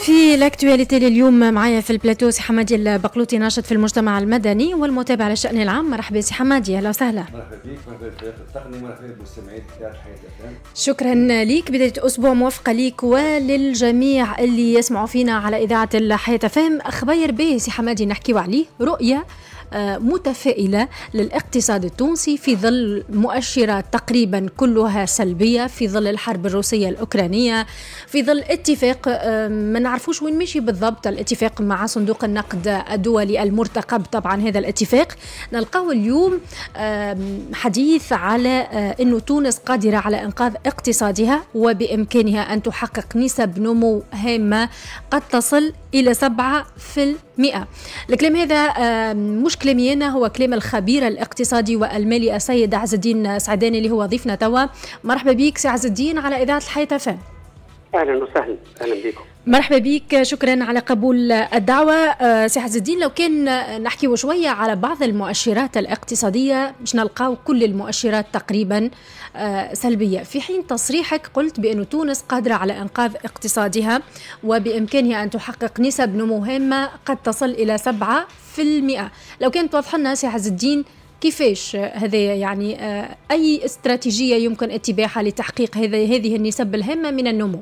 في الاكتواليتي اليوم معايا في البلاتو سي حمادي البقلوطي، ناشط في المجتمع المدني والمتابع للشأن العام. مرحبا سي حمادي، اهلا وسهلا. مرحبا بك، مرحبا بفريق التقني، مرحبا بالمستمعين تاع الحياة FM. شكرا ليك، بداية أسبوع موفقة ليك وللجميع اللي يسمعوا فينا على إذاعة الحياة FM. خبير به سي حمادي نحكيو عليه رؤية متفائلة للاقتصاد التونسي في ظل مؤشرات تقريبا كلها سلبية، في ظل الحرب الروسية الأوكرانية، في ظل اتفاق ما نعرفوش وين مشي بالضبط، الاتفاق مع صندوق النقد الدولي المرتقب. طبعا هذا الاتفاق نلقاه اليوم حديث على أنه تونس قادرة على إنقاذ اقتصادها وبإمكانها أن تحقق نسب نمو هامة قد تصل إلى 7%. الكلام هذا مش كلامي أنا، هو كلام الخبير الاقتصادي والمالي السيد عز الدين سعداني اللي هو ضيفنا توا. مرحبا بك سي عز الدين على إذاعة الحياة FM. أهلا وسهلا، أهلا بكم. مرحبا بك، شكرا على قبول الدعوة. سي عز الدين، لو كان نحكي شوية على بعض المؤشرات الاقتصادية مش نلقاو كل المؤشرات تقريبا سلبية، في حين تصريحك قلت بأن تونس قادرة على إنقاذ اقتصادها وبإمكانها أن تحقق نسب نمو هامة قد تصل إلى 7%. لو كان توضح لنا سي عز الدين كيفاش هذا، يعني أي استراتيجية يمكن اتباعها لتحقيق هذه النسب الهامة من النمو؟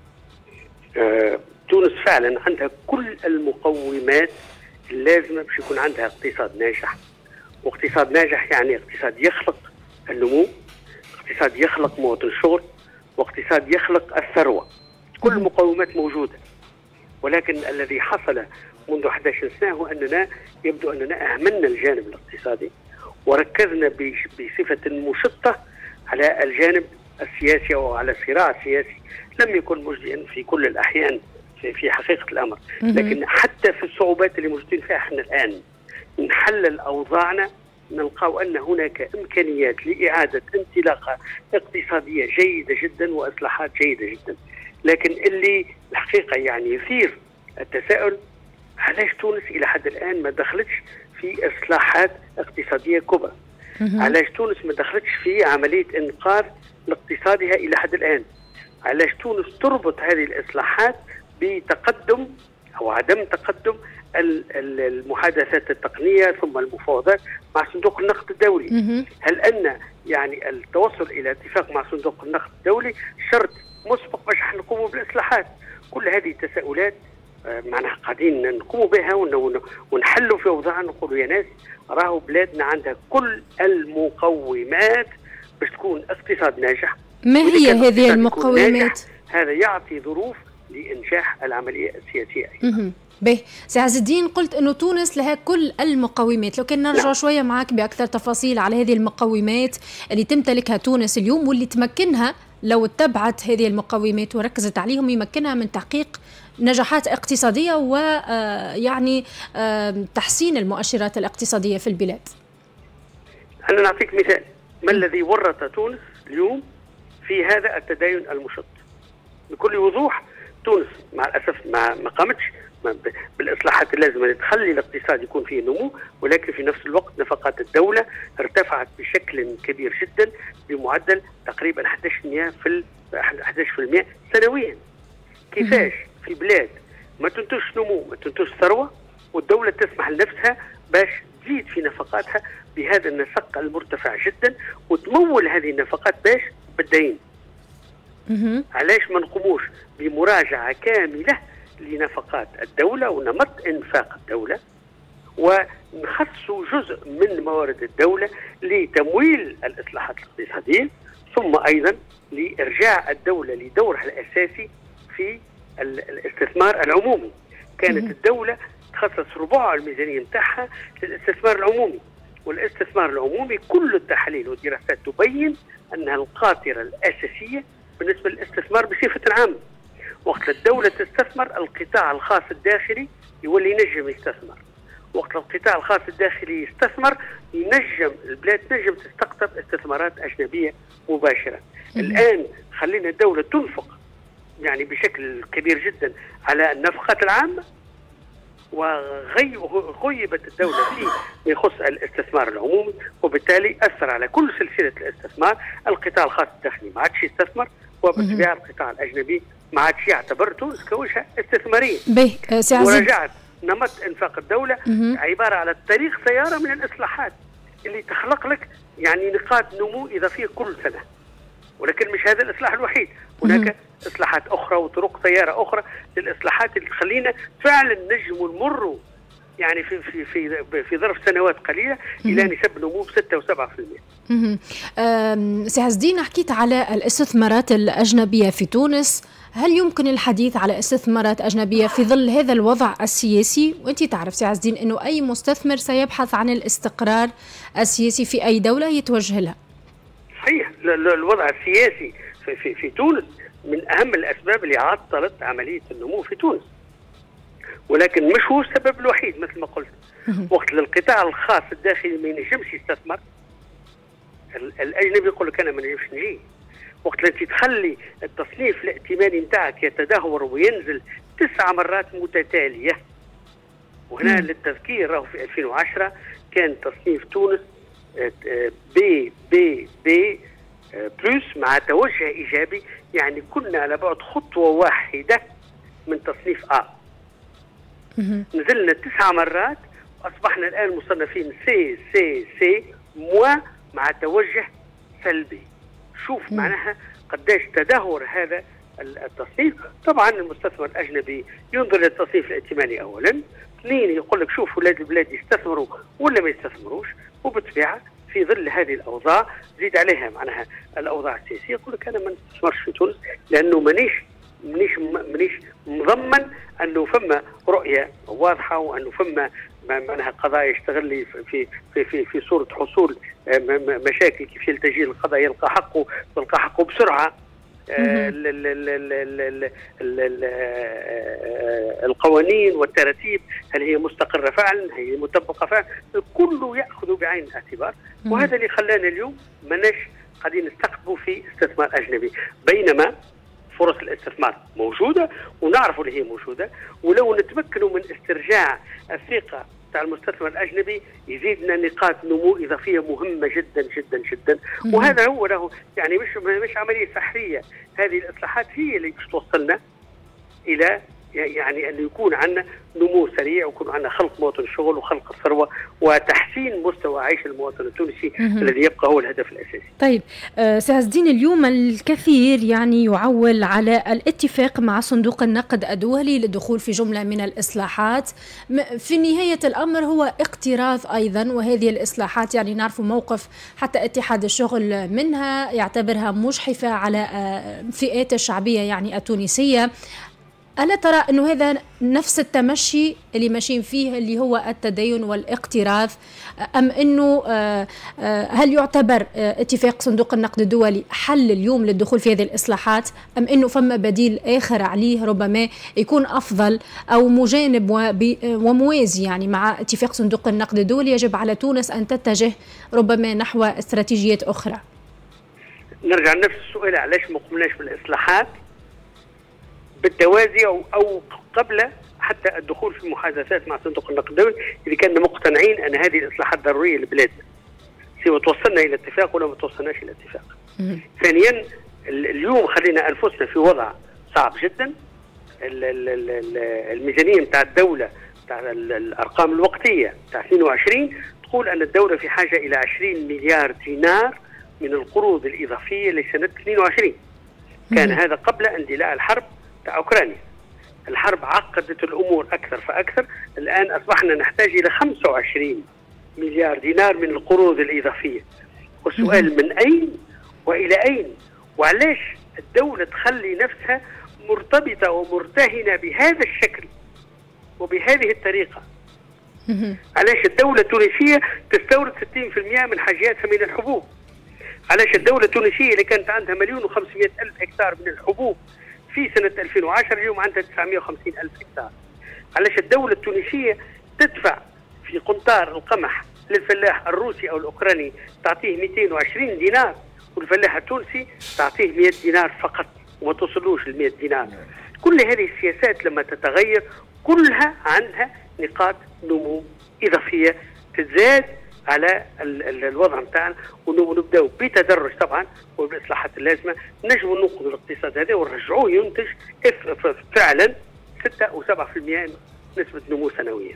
تونس فعلا عندها كل المقومات اللازمة باش يكون عندها اقتصاد ناجح، واقتصاد ناجح يعني اقتصاد يخلق النمو، اقتصاد يخلق مواطن شغل، واقتصاد يخلق الثروة. كل المقومات موجودة، ولكن الذي حصل منذ 11 سنة هو أننا يبدو أننا أهملنا الجانب الاقتصادي وركزنا بصفة مشطة على الجانب السياسي أو على الصراع السياسي لم يكن مجديا في كل الأحيان في حقيقة الأمر. لكن حتى في الصعوبات اللي موجودين فيها احنا الآن نحلل أوضاعنا نلقى أن هناك إمكانيات لإعادة انطلاقة اقتصادية جيدة جدا وإصلاحات جيدة جدا. لكن اللي الحقيقة يعني يثير التساؤل، علاش تونس إلى حد الآن ما دخلتش في إصلاحات اقتصادية كبرى؟ علاش تونس ما دخلتش في عملية إنقاذ لاقتصادها إلى حد الآن؟ علاش تونس تربط هذه الإصلاحات بتقدم أو عدم تقدم المحادثات التقنية ثم المفاوضات مع صندوق النقد الدولي؟ هل أن يعني التوصل إلى اتفاق مع صندوق النقد الدولي شرط مسبق باش نقوموا بالإصلاحات؟ كل هذه التساؤلات معناها قاعدين نقوموا بها ونحلوا في أوضاعنا، نقولوا يا ناس راهو بلادنا عندها كل المقومات باش تكون اقتصاد ناجح. ما هي هذه المقومات؟ هذا يعطي ظروف لإنجاح العملية السياسية. به سي عز الدين، قلت أنه تونس لها كل المقومات، لو كان نرجع شوية معك بأكثر تفاصيل على هذه المقومات اللي تمتلكها تونس اليوم واللي تمكنها لو اتبعت هذه المقومات وركزت عليهم يمكنها من تحقيق نجاحات اقتصادية ويعني تحسين المؤشرات الاقتصادية في البلاد. أنا نعطيك مثال، ما الذي ورط تونس اليوم في هذا التدين المشط؟ بكل وضوح تونس مع الأسف ما قامتش بالإصلاحات اللازمة لتخلي الاقتصاد يكون فيه نمو، ولكن في نفس الوقت نفقات الدولة ارتفعت بشكل كبير جدا بمعدل تقريبا 11% سنويا. كيفاش في بلاد ما تنتجش نمو ما تنتجش ثروة والدولة تسمح لنفسها باش تزيد في نفقاتها بهذا النسق المرتفع جدا وتمول هذه النفقات باش بالدين؟ علاش ما نقوموش بمراجعة كاملة لنفقات الدولة ونمط إنفاق الدولة ونخصصوا جزء من موارد الدولة لتمويل الإصلاحات الاقتصادية، ثم أيضا لإرجاع الدولة لدورها الأساسي في الاستثمار العمومي. كانت الدولة تخصص ربع الميزانية نتاعها للاستثمار العمومي، والاستثمار العمومي كل التحاليل والدراسات تبين أنها القاطرة الأساسية بالنسبة للاستثمار بصفة عامة. وقت الدولة تستثمر القطاع الخاص الداخلي يولي ينجم يستثمر، وقت القطاع الخاص الداخلي يستثمر ينجم البلاد تنجم تستقطب استثمارات أجنبية مباشرة. الآن خلينا الدولة تنفق يعني بشكل كبير جدا على النفقات العامة وغيبت الدولة فيما يخص الاستثمار العمومي، وبالتالي أثر على كل سلسلة الاستثمار. القطاع الخاص الداخلي ما عادش يستثمر، وبالطبيعة القطاع الأجنبي ما عادش يعتبر تونس كوجهه استثماريه. ورجعت نمط انفاق الدوله عباره على طريق سياره من الاصلاحات اللي تخلق لك يعني نقاط نمو اضافيه كل سنه. ولكن مش هذا الاصلاح الوحيد، هناك اصلاحات اخرى وطرق سياره اخرى للاصلاحات اللي تخلينا فعلا نجموا نمروا يعني في ظرف سنوات قليله الى نسب نمو ب 6 و7%. سي عز الدين، حكيت على الاستثمارات الاجنبيه في تونس، هل يمكن الحديث على استثمارات أجنبية في ظل هذا الوضع السياسي؟ وأنت تعرف سي عز الدين أنه أي مستثمر سيبحث عن الاستقرار السياسي في أي دولة يتوجه لها. صحيح، الوضع السياسي في تونس من أهم الأسباب اللي عطلت عملية النمو في تونس، ولكن مش هو السبب الوحيد. مثل ما قلت، وقت للقطاع الخاص الداخلي ما ينجمش يستثمر، الأجنبي يقول لك أنا ما نجمش نجي. وقت التي تخلي التصنيف الائتماني نتاعك يتدهور وينزل 9 مرات متتاليه. وهنا للتذكير راهو في 2010 كان تصنيف تونس بي بلس مع توجه ايجابي، يعني كنا على بعد خطوه واحده من تصنيف نزلنا 9 مرات واصبحنا الان مصنفين سي مع توجه سلبي. شوف معناها قداش تدهور هذا التصنيف. طبعا المستثمر الاجنبي ينظر للتصنيف الائتماني اولا، اثنين يقول لك شوف ولاد البلاد يستثمروا ولا ما يستثمروش، وبالطبيعه في ظل هذه الاوضاع زيد عليها معناها الاوضاع السياسيه يقول لك انا ما نستثمرش في تونس لانه مانيش مضمن انه فما رؤيه واضحه وانه فما معناها قضايا يشتغل لي في صوره حصول مشاكل كيف يلتجي للقضاء يلقى حقه بسرعه. القوانين والتراتيب هل هي مستقره فعلا، هل هي مطبقه فعلا، كله ياخذ بعين الاعتبار. وهذا اللي خلانا اليوم ماناش قاعدين نستقطبوا في استثمار اجنبي، بينما فرص الاستثمار موجوده ونعرفوا اللي هي موجوده. ولو نتمكنوا من استرجاع الثقه تاع المستثمر الاجنبي يزيدنا نقاط نمو اضافيه مهمه جدا جدا جدا. وهذا هو له يعني مش عمليه سحريه، هذه الاصلاحات هي اللي باش توصلنا الى يعني ان يكون عندنا نمو سريع ويكون عندنا خلق مواطن الشغل وخلق الثروه وتحسين مستوى عيش المواطن التونسي الذي يبقى هو الهدف الاساسي. طيب سي عز الدين، اليوم الكثير يعني يعول على الاتفاق مع صندوق النقد الدولي للدخول في جمله من الاصلاحات. في نهايه الامر هو اقتراض ايضا، وهذه الاصلاحات يعني نعرف موقف حتى اتحاد الشغل منها يعتبرها مجحفه على فئات الشعبيه يعني التونسيه. ألا ترى أنه هذا نفس التمشي اللي ماشيين فيه اللي هو التدين والاقتراض، أم أنه هل يعتبر اتفاق صندوق النقد الدولي حل اليوم للدخول في هذه الإصلاحات، أم أنه فما بديل آخر عليه ربما يكون أفضل أو مجانب وموازي يعني مع اتفاق صندوق النقد الدولي يجب على تونس أن تتجه ربما نحو استراتيجيات أخرى؟ نرجع لنفس السؤال، علاش ما قمناش بالإصلاحات بالتوازي أو قبل حتى الدخول في محادثات مع صندوق النقد الدولي إذا كنا مقتنعين أن هذه الإصلاحات ضرورية لبلادنا، سواء توصلنا إلى اتفاق ولا ما توصلناش إلى اتفاق. ثانيا اليوم خلينا أنفسنا في وضع صعب جدا. الميزانية متاع الدولة تاع الأرقام الوقتية تاع 22 تقول أن الدولة في حاجة إلى 20 مليار دينار من القروض الإضافية لسنة 22. كان هذا قبل اندلاع الحرب تاع أوكرانيا. الحرب عقدت الأمور أكثر فأكثر. الآن أصبحنا نحتاج إلى 25 مليار دينار من القروض الإضافية. والسؤال من أين وإلى أين؟ وعلاش الدولة تخلي نفسها مرتبطة ومرتهنة بهذا الشكل وبهذه الطريقة؟ علاش الدولة التونسية تستورد 60% من حاجياتها من الحبوب؟ علاش الدولة التونسية اللي كانت عندها 1,500,000 هكتار من الحبوب في سنة 2010 اليوم عندها 950,000 هكتار؟ علاش الدولة التونسية تدفع في قنطار القمح للفلاح الروسي أو الأوكراني تعطيه 220 دينار والفلاح التونسي تعطيه 100 دينار فقط وما توصلوش ال 100 دينار؟ كل هذه السياسات لما تتغير كلها عندها نقاط نمو إضافية تزاد على الوضع نتاعنا، ونبداو بتدرج طبعا وبالاصلاحات اللازمه نجموا ننقذوا الاقتصاد هذا ونرجعوه ينتج فعلا 6 أو 7% نسبه نمو سنويا.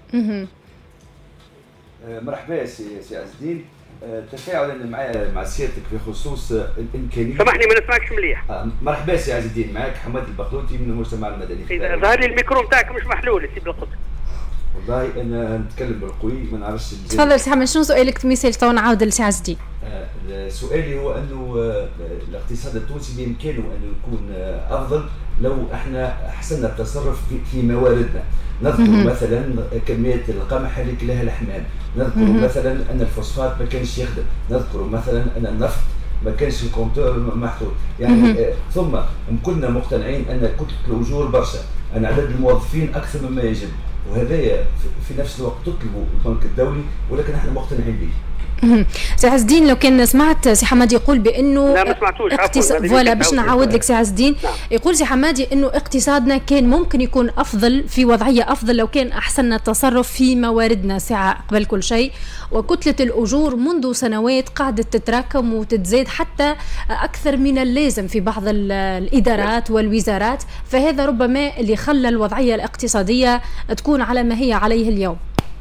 مرحبا سي عز الدين. تفاعلا مع سيادتك بخصوص الامكانيه. سامحني ما نسمعكش مليح. مرحبا سي عز الدين، معك حماد البخلوتي من المجتمع المدني. اذا ظهر لي الميكرو نتاعك مش محلول سي بالقدس. والله انا نتكلم بالقوي ما نعرفش. تفضل سي حماد، شنو سؤالك تمثل تو نعاود لسي عز الدين؟ سؤالي هو انه الاقتصاد التونسي بامكانه ان يكون افضل لو احنا احسننا التصرف في مواردنا. نذكر مثلا كميه القمح اللي كلها الحمام، نذكر مثلا ان الفوسفات ما كانش يخدم، نذكر مثلا ان النفط ما كانش الكونتور محطوط، يعني ثم كلنا مقتنعين ان كتله الاجور برشا، ان عدد الموظفين اكثر مما يجب، وهذايا في نفس الوقت تطلبه البنك الدولي ولكن احنا مقتنعين به. سي عز الدين، لو كان سمعت سي حمادي يقول بانه لا ما سمعتوش فوالا باش نعاود لك سي عز الدين. يقول سي حمادي انه اقتصادنا كان ممكن يكون افضل في وضعيه افضل لو كان احسننا التصرف في مواردنا ساعه قبل كل شيء، وكتله الاجور منذ سنوات قاعده تتراكم وتتزايد حتى اكثر من اللازم في بعض الادارات والوزارات، فهذا ربما اللي خلى الوضعيه الاقتصاديه تكون على ما هي عليه اليوم.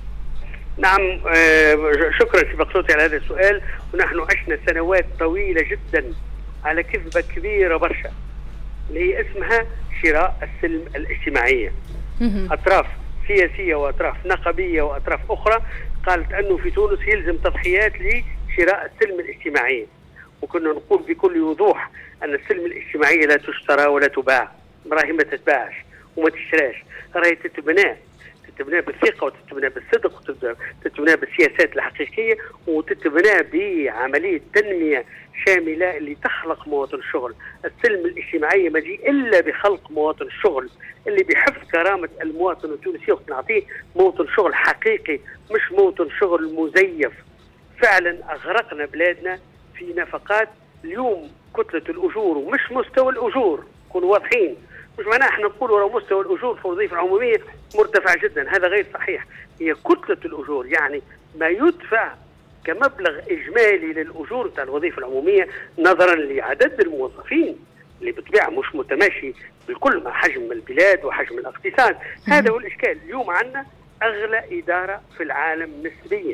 نعم، شكرا سي بقصوتي على هذا السؤال. ونحن عشنا سنوات طويلة جدا على كذبة كبيرة برشا اللي هي اسمها شراء السلم الاجتماعية. أطراف سياسية وأطراف نقبية وأطراف أخرى قالت أنه في تونس يلزم تضحيات لشراء السلم الاجتماعي، وكنا نقول بكل وضوح أن السلم الاجتماعية لا تشترى ولا تباع، راهي ما تتباعش وما تشتراش، راهي تتبنى بالثقة وتتبنى بالصدق وتتبنى بالسياسات الحقيقية وتتبنى بعملية تنمية شاملة اللي تخلق مواطن الشغل. السلم الاجتماعي ما جي إلا بخلق مواطن الشغل اللي بحفظ كرامة المواطن التونسي ونعطيه مواطن شغل حقيقي مش مواطن شغل مزيف. فعلا أغرقنا بلادنا في نفقات. اليوم كتلة الأجور ومش مستوى الأجور، كونوا واضحين، مش معناه احنا نقولوا راه مستوى الاجور في الوظيفه العموميه مرتفع جدا، هذا غير صحيح. هي كتله الاجور، يعني ما يدفع كمبلغ اجمالي للاجور تاع الوظيفه العموميه نظرا لعدد الموظفين اللي بالطبيعه مش متماشي بالكل مع حجم البلاد وحجم الاقتصاد. هذا هو الاشكال. اليوم عندنا اغلى اداره في العالم نسبيا،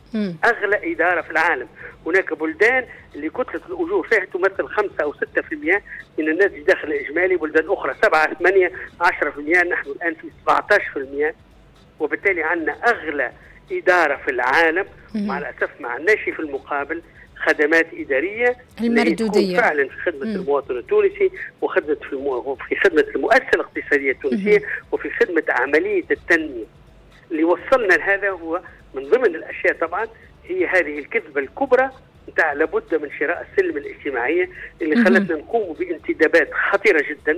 أغلى إدارة في العالم. هناك بلدان اللي كتلة الأجور فيها تمثل 5 أو 6% من الناتج الداخلي الإجمالي، بلدان أخرى 7 8 10%، نحن الآن في 17%. وبالتالي عندنا أغلى إدارة في العالم، مع الأسف ما عندناش في المقابل خدمات إدارية المردودية فعلا في خدمة المواطن التونسي وخدمة في خدمة المؤسسة الاقتصادية التونسية وفي خدمة عملية التنمية. اللي وصلنا لهذا هو من ضمن الأشياء طبعا هي هذه الكذبة الكبرى نتاع لابد من شراء السلم الاجتماعية اللي خلتنا نقوم بانتدابات خطيرة جدا.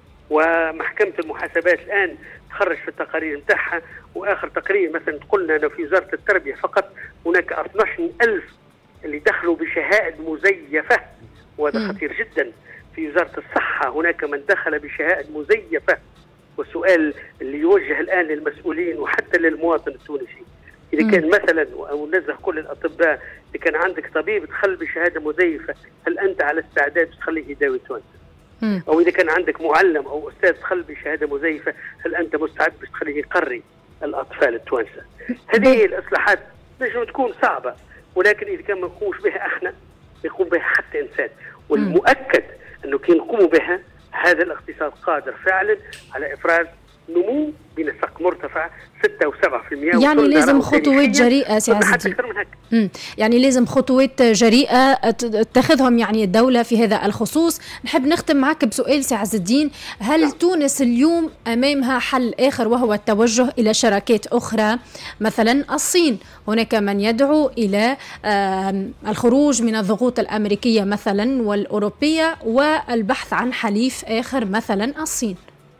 ومحكمة المحاسبات الآن تخرج في التقارير نتاعها، وآخر تقرير مثلا قلنا أنه في وزارة التربية فقط هناك 12,000 اللي دخلوا بشهائد مزيفة، وهذا خطير جدا. في وزارة الصحة هناك من دخل بشهائد مزيفة. والسؤال اللي يوجه الآن للمسؤولين وحتى للمواطن التونسي، إذا كان مثلا أو نزه كل الأطباء، إذا كان عندك طبيب دخل بشهادة مزيفة هل أنت على استعداد تخليه يداوي توانسة؟ أو إذا كان عندك معلم أو أستاذ دخل بشهادة مزيفة هل أنت مستعد باش تخليه يقري الأطفال التوانسة؟ هذه الإصلاحات نجم تكون صعبة، ولكن إذا كان ما نقومش بها احنا يقوم بها حتى إنسان. والمؤكد أنه كي نقوم بها هذا الاقتصاد قادر فعلا على إفراز نمو بنسق مرتفع 6 أو 7%. يعني لازم خطوات جريئة سي عز الدين. يعني لازم خطوات جريئة تتخذهم يعني الدولة في هذا الخصوص. نحب نختم معك بسؤال سي عز الدين، هل تونس اليوم أمامها حل آخر وهو التوجه إلى شراكات أخرى؟ مثلا الصين، هناك من يدعو إلى الخروج من الضغوط الأمريكية مثلا والأوروبية والبحث عن حليف آخر مثلا الصين.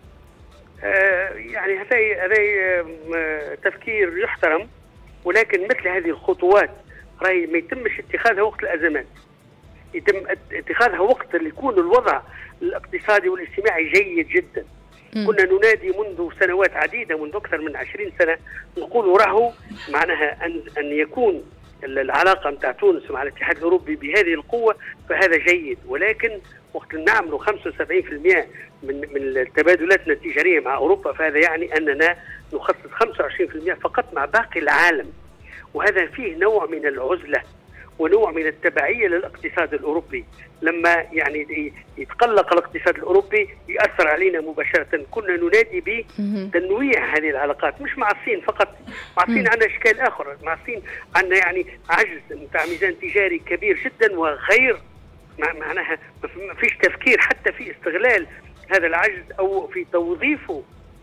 يعني هذا تفكير يحترم، ولكن مثل هذه الخطوات راهي ما يتمش اتخاذها وقت الأزمات، يتم اتخاذها وقت اللي يكون الوضع الاقتصادي والاجتماعي جيد جدا. كنا ننادي منذ سنوات عديدة، منذ أكثر من 20 سنة، نقول راهو معناها أن يكون العلاقه نتاع تونس مع الاتحاد الاوروبي بهذه القوه فهذا جيد، ولكن وقت نعملوا 75% من تبادلاتنا التجاريه مع اوروبا فهذا يعني اننا نخصص 25% فقط مع باقي العالم، وهذا فيه نوع من العزله ونوع من التبعيه للاقتصاد الاوروبي. لما يعني يتقلق الاقتصاد الاوروبي ياثر علينا مباشره. كنا ننادي بتنويع هذه العلاقات، مش مع الصين فقط، مع الصين عندنا اشكال اخرى، مع الصين عندنا يعني عجز نتاع ميزان تجاري كبير جدا، وغير معناها ما فيش تفكير حتى في استغلال هذا العجز او في توظيفه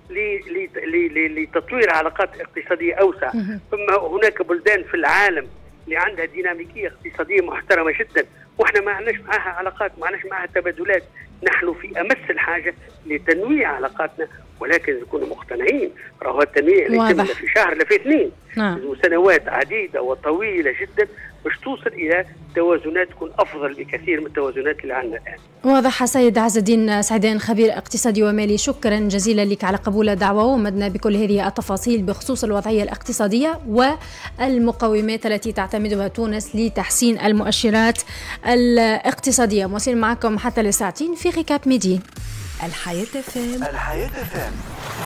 لتطوير علاقات اقتصاديه اوسع. ثم هناك بلدان في العالم اللي عندها ديناميكيه اقتصاديه محترمه جدا، واحنا ما عندناش معها علاقات، ما عندناش معها تبادلات. نحن في امس الحاجه لتنويع علاقاتنا، ولكن نكونوا مقتنعين راهو التنويع لا يتم في شهر لا في اثنين، سنوات عديده وطويله جدا باش توصل الى توازنات تكون افضل بكثير من التوازنات اللي عندنا الان. واضح. سيد عز الدين سعدان، خبير اقتصادي ومالي، شكرا جزيلا لك على قبول الدعوه ومدنا بكل هذه التفاصيل بخصوص الوضعيه الاقتصاديه والمقومات التي تعتمدها تونس لتحسين المؤشرات الاقتصاديه. مواصلين معكم حتى لساعتين في غيكاب ميدي. الحياة FM.